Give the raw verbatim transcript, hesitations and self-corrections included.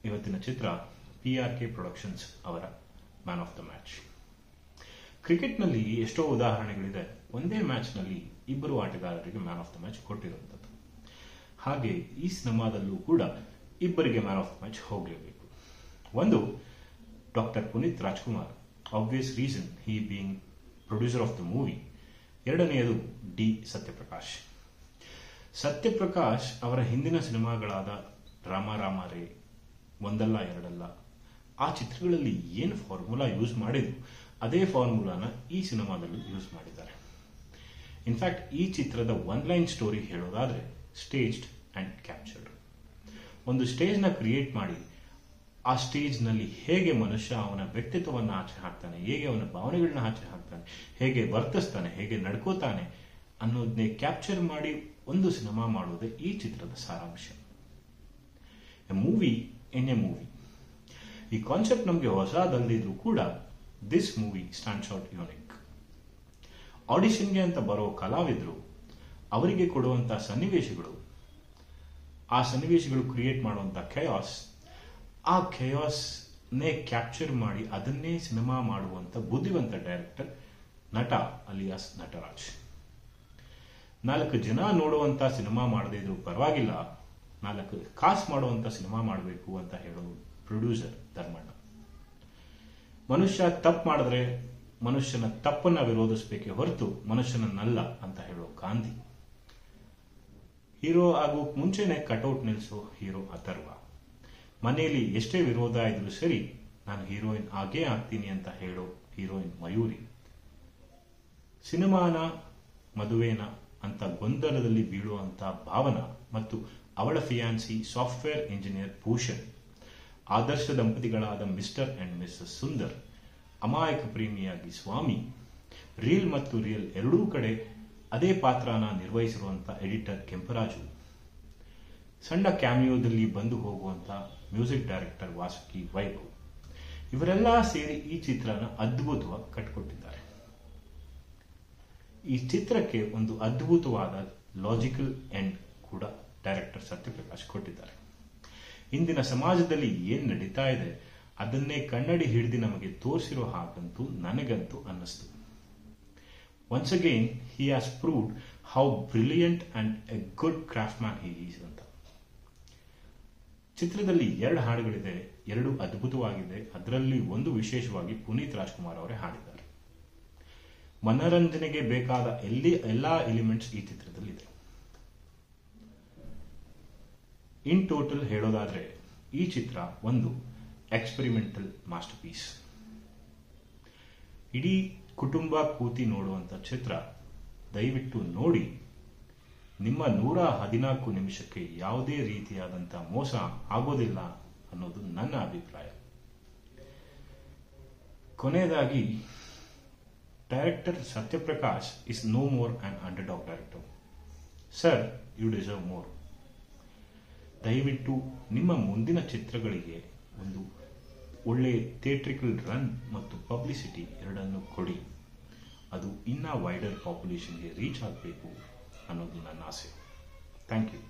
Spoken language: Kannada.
ಇವತ್ತಿನ ಚಿತ್ರ ಪಿ ಆರ್ ಕೆ ಪ್ರೊಡಕ್ಷನ್ಸ್ ಅವರ ಮ್ಯಾನ್ ಆಫ್ ದ ಮ್ಯಾಚ್. ಕ್ರಿಕೆಟ್ನಲ್ಲಿ ಎಷ್ಟೋ ಉದಾಹರಣೆಗಳಿದೆ. ಒಂದೇ ಮ್ಯಾಚ್ನಲ್ಲಿ ಇಬ್ಬರು ಆಟಗಾರರಿಗೆ ಮ್ಯಾನ್ ಆಫ್ ದ ಮ್ಯಾಚ್ ಕೊಟ್ಟಿರುವಂಥದ್ದು. ಹಾಗೆ ಈ ಸಿನಿಮಾದಲ್ಲೂ ಕೂಡ ಇಬ್ಬರಿಗೆ ಮ್ಯಾನ್ ಆಫ್ ದ ಮ್ಯಾಚ್ ಹೋಗಲೇಬೇಕು. ಒಂದು doctor Puneeth Rajkumar, obvious reason he being producer of the movie. ಎರಡನೆಯದು ಡಿ ಸತ್ಯಪ್ರಕಾಶ್. ಸತ್ಯಪ್ರಕಾಶ್ ಅವರ ಹಿಂದಿನ ಸಿನಿಮಾಗಳಾದ ರಾಮ ರಾಮ ರೇ, ಒಂದಲ್ಲ ಎರಡಲ್ಲ, ಆ ಚಿತ್ರಗಳಲ್ಲಿ ಏನು ಫಾರ್ಮುಲಾ ಯೂಸ್ ಮಾಡಿದ್ರು ಅದೇ ಫಾರ್ಮುಲಾನ ಈ ಸಿನಿಮಾದಲ್ಲೂ ಯೂಸ್ ಮಾಡಿದ್ದಾರೆ. ಇನ್ಫ್ಯಾಕ್ಟ್ ಈ ಚಿತ್ರದ ಒನ್ ಲೈನ್ ಸ್ಟೋರಿ ಹೇಳೋದಾದ್ರೆ ಸ್ಟೇಜ್ಡ್ ಅಂಡ್ ಕ್ಯಾಪ್ಚರ್ಡ್. ಒಂದು ಸ್ಟೇಜ್ನ ಕ್ರಿಯೇಟ್ ಮಾಡಿ ಆ ಸ್ಟೇಜ್ನಲ್ಲಿ ಹೇಗೆ ಮನುಷ್ಯ ಅವನ ವ್ಯಕ್ತಿತ್ವವನ್ನು ಆಚೆ ಹಾಕ್ತಾನೆ, ಹೇಗೆ ಅವನ ಭಾವನೆಗಳನ್ನ ಆಚೆ ಹಾಕ್ತಾನೆ, ಹೇಗೆ ವರ್ತಿಸ್ತಾನೆ, ಹೇಗೆ ನಡ್ಕೋತಾನೆ ಅನ್ನೋದನ್ನೇ ಕ್ಯಾಪ್ಚರ್ ಮಾಡಿ ಒಂದು ಸಿನಿಮಾ ಮಾಡೋದೇ ಈ ಚಿತ್ರದ ಸಾರಾಂಶ. A movie in a movie. ಈ ಕಾನ್ಸೆಪ್ಟ್ ನಮಗೆ ಹೊಸದಲ್ಲದಿದ್ರೂ ಕೂಡ this movie stands out unique. ಆಡಿಷನ್ಗೆ ಅಂತ ಬರೋ ಕಲಾವಿದರು ಅವರಿಗೆ ಕೊಡುವಂತಹ ಸನ್ನಿವೇಶಗಳು, ಆ ಸನ್ನಿವೇಶಗಳು ಕ್ರಿಯೇಟ್ ಮಾಡುವಂಥ ಖಯಾಸ್, ಆ ಖಯಾಸ್ನೇ ಕ್ಯಾಪ್ಚರ್ ಮಾಡಿ ಅದನ್ನೇ ಸಿನಿಮಾ ಮಾಡುವಂಥ ಬುದ್ಧಿವಂತ ಡೈರೆಕ್ಟರ್ ನಟ ಅಲಿಯಾಸ್ ನಟರಾಜ್. ನಾಲ್ಕು ಜನ ನೋಡುವಂಥ ಸಿನಿಮಾ ಮಾಡದೇ ಇದ್ರು ಪರವಾಗಿಲ್ಲ, ನಾಲ್ಕು ಕಾಸು ಮಾಡುವಂಥ ಸಿನಿಮಾ ಮಾಡಬೇಕು ಅಂತ ಹೇಳೋ ಪ್ರೊಡ್ಯೂಸರ್ ಧರ್ಮಣ್ಣ. ಮನುಷ್ಯ ತಪ್ಪು ಮಾಡಿದ್ರೆ ಮನುಷ್ಯನ ತಪ್ಪನ್ನ ವಿರೋಧಿಸಬೇಕೇ ಹೊರತು ಮನುಷ್ಯನನ್ನಲ್ಲ ಅಂತ ಹೇಳೋ ಗಾಂಧಿ. ಹೀರೋ ಆಗೋ ಮುಂಚೆನೆ ಕಟೌಟ್ ನಿಲ್ಲಿಸೋ ಹೀರೋ ಅಥರ್ವ. ಮನೆಯಲ್ಲಿ ಎಷ್ಟೇ ವಿರೋಧ ಇದ್ರೂ ಸರಿ ನಾನು ಹೀರೋಯಿನ್ ಆಗೇ ಆಗ್ತೀನಿ ಅಂತ ಹೇಳೋ ಹೀರೋಯಿನ್ ಮಯೂರಿ. ಸಿನಿಮಾನ ಮದುವೆನ ಅಂತ ಗೊಂದಲದಲ್ಲಿ ಬೀಳುವಂತ ಭಾವನಾ ಮತ್ತು ಅವಳ ಫಿಯಾನ್ಸಿ ಸಾಫ್ಟ್ವೇರ್ ಇಂಜಿನಿಯರ್ ಭೂಷಣ್. ಆದರ್ಶ ದಂಪತಿಗಳಾದ ಮಿಸ್ಟರ್ ಅಂಡ್ ಮಿಸಸ್ ಸುಂದರ್. ಅಮಾಯಕ ಪ್ರೇಮಿಯಾಗಿ ಸ್ವಾಮಿ. ರೀಲ್ ಮತ್ತು ರಿಯಲ್ ಎರಡೂ ಕಡೆ ಅದೇ ಪಾತ್ರನ ನಿರ್ವಹಿಸಿರುವಂತ ಎಡಿಟರ್ ಕೆಂಪರಾಜು. ಸಣ್ಣ ಕ್ಯಾಮಿಯೋದಲ್ಲಿ ಬಂದು ಹೋಗುವಂತ ಮ್ಯೂಸಿಕ್ ಡೈರೆಕ್ಟರ್ ವಾಸುಕಿ ವೈಭವ್. ಇವರೆಲ್ಲ ಸೇರಿ ಈ ಚಿತ್ರನ ಅದ್ಭುತವಾಗಿ ಕಟ್ಟಿಕೊಟ್ಟಿದ್ದಾರೆ. ಈ ಚಿತ್ರಕ್ಕೆ ಒಂದು ಅದ್ಭುತವಾದ ಲಾಜಿಕಲ್ ಎಂಡ್ ಕೂಡ ಡೈರೆಕ್ಟರ್ ಸತ್ಯಪ್ರಕಾಶ್ ಕೊಟ್ಟಿದ್ದಾರೆ. ಇಂದಿನ ಸಮಾಜದಲ್ಲಿ ಏನ್ ನಡೀತಾ ಇದೆ ಅದನ್ನೇ ಕನ್ನಡಿ ಹಿಡಿದು ನಮಗೆ ತೋರಿಸಿರೋ ಹಾಗಂತೂ ನನಗಂತೂ ಅನ್ನಿಸ್ತು. Once again he has proved how brilliant and a good craftsman he is ಅಂತ. ಚಿತ್ರದಲ್ಲಿ ಎರಡು ಹಾಡುಗಳಿದೆ, ಎರಡು ಅದ್ಭುತವಾಗಿದೆ. ಅದರಲ್ಲಿ ಒಂದು ವಿಶೇಷವಾಗಿ ಪುನೀತ್ ರಾಜ್ಕುಮಾರ್ ಅವರೇ ಹಾಡಿದ್ದಾರೆ. ಮನರಂಜನೆಗೆ ಬೇಕಾದ ಎಲ್ಲಿ ಎಲ್ಲಾ ಎಲಿಮೆಂಟ್ಸ್ ಈ ಚಿತ್ರದಲ್ಲಿದೆ. ಇನ್ ಟೋಟಲ್ ಹೇಳೋದಾದ್ರೆ ಈ ಚಿತ್ರ ಒಂದು ಎಕ್ಸ್ಪೆರಿಮೆಂಟಲ್ ಮಾಸ್ಟರ್ ಪೀಸ್. ಇಡೀ ಕುಟುಂಬ ಕೂತಿ ನೋಡುವಂತ ಚಿತ್ರ. ದಯವಿಟ್ಟು ನೋಡಿ. ನಿಮ್ಮ ನೂರ ಹದಿನಾಲ್ಕು ನಿಮಿಷಕ್ಕೆ ಯಾವುದೇ ರೀತಿಯಾದಂಥ ಮೋಸ ಆಗೋದಿಲ್ಲ ಅನ್ನೋದು ನನ್ನ ಅಭಿಪ್ರಾಯ. ಕೊನೆಯದಾಗಿ, director Satyaprakash is no more an underdog director. Sir, you deserve more. ದಯವಿಟ್ಟು ನಿಮ್ಮ ಮುಂದಿನ ಚಿತ್ರಗಳಿಗೆ ಒಂದು ಒಳ್ಳೆ ಥಿಯೇಟ್ರಿಕಲ್ ರನ್ ಮತ್ತು ಪಬ್ಲಿಸಿಟಿ ಎರಡನ್ನು ಕೊಡಿ. ಅದು ಇನ್ನ ವೈಡರ್ ಪಾಪ್ಯುಲೇಷನ್ಗೆ ರೀಚ್ ಆಗಬೇಕು ಅನ್ನೋದು ನನ್ನ ಆಸೆ. Thank you.